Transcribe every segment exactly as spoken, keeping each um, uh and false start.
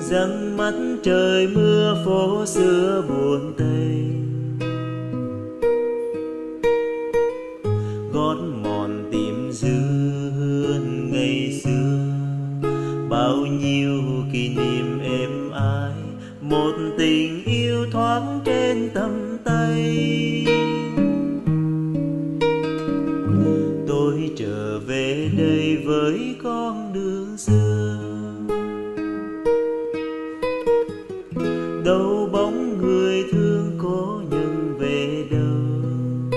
Răng mắt trời mưa phố xưa buồn tênh, gót mòn tìm duyên ngày xưa. Bao nhiêu kỷ niệm êm ái, một tình yêu thoáng trên tầm tay. Tôi trở về đây với con đường xưa, đâu bóng người thương cố nhân về đâu.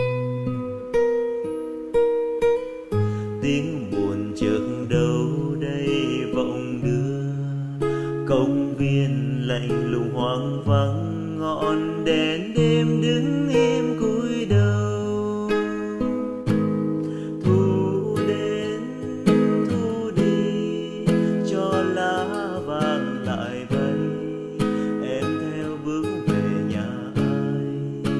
Tiếng buồn chợt đâu đây vọng đưa, công viên lạnh lùng hoang vắng, ngọn đèn đêm đứng im cúi đầu. Thu đến thu đi cho lá vàng lại bay, em theo bước về nhà ai.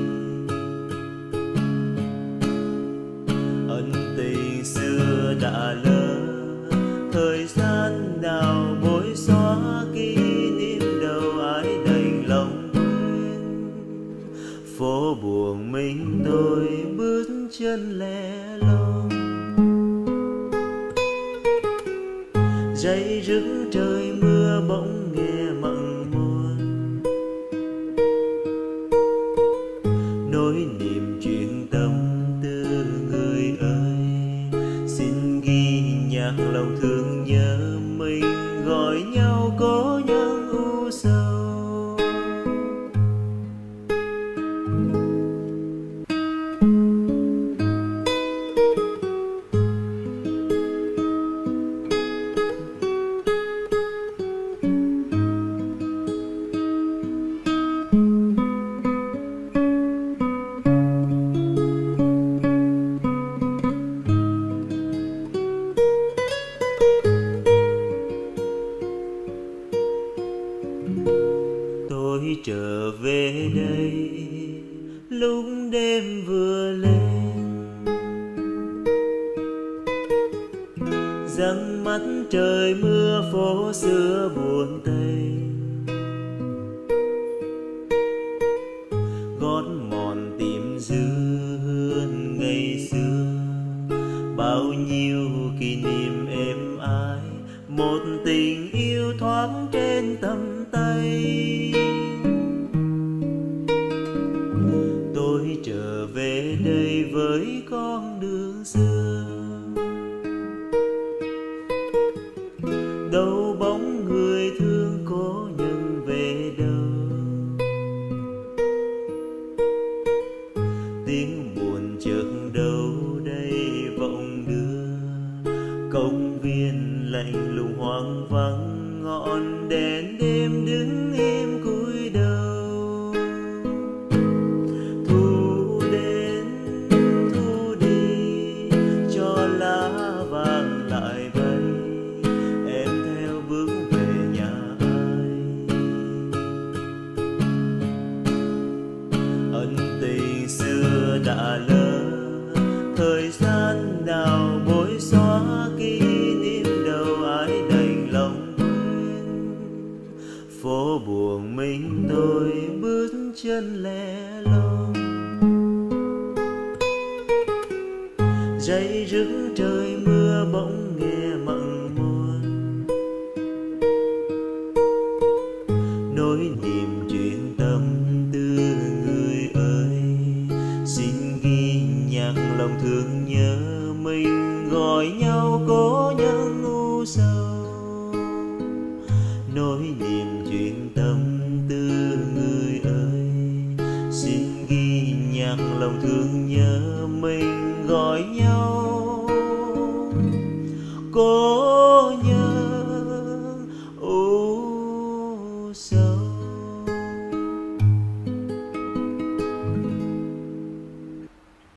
Ân tình xưa đã lỡ, thời gian nào bối xóa kỷ niệm đâu ai đành lòng quên. Phố buồn mình tôi bước chân lẻ loi, dây rứt trời mưa bỗng nghe mặn môi. Nỗi niềm chuyện tâm tư người ơi, xin ghi nhạc lòng thương nhớ mình, gọi nhau có nhân u sầu. Tôi trở về đây lúc đêm vừa lên, răng mắt trời mưa phố xưa buồn tênh, gót mòn tìm duyên ngày xưa. Bao nhiêu kỷ niệm êm ái, một tình yêu thoáng trên tầm tay. Tôi trở về đây với con đường xưa, đâu bóng người thương cố nhân về đâu. Tiếng buồn chợt đâu đây vọng đưa, công viên lạnh lùng hoang vắng, ngọn đèn đêm đứng im cúi đầu. Thu đến thu đi cho lá vàng lại bay, em theo bước về nhà ai. Ân tình xưa đã lỡ, thời gian nào bối xóa kỷ niệm đâu ai đành lòng quên. Phố buồn mình tôi bước chân lẻ loi, dây rứt trời mưa bỗng nghe mặn môi. Nỗi niềm chuyện tâm tư người ơi, xin ghi nhạc lòng thương nhớ mình, gọi nhau cố nhân u sầu. Nỗi niềm chuyện tâm tư người ơi, xin ghi nhạc lòng thương nhớ mình, gọi nhau cố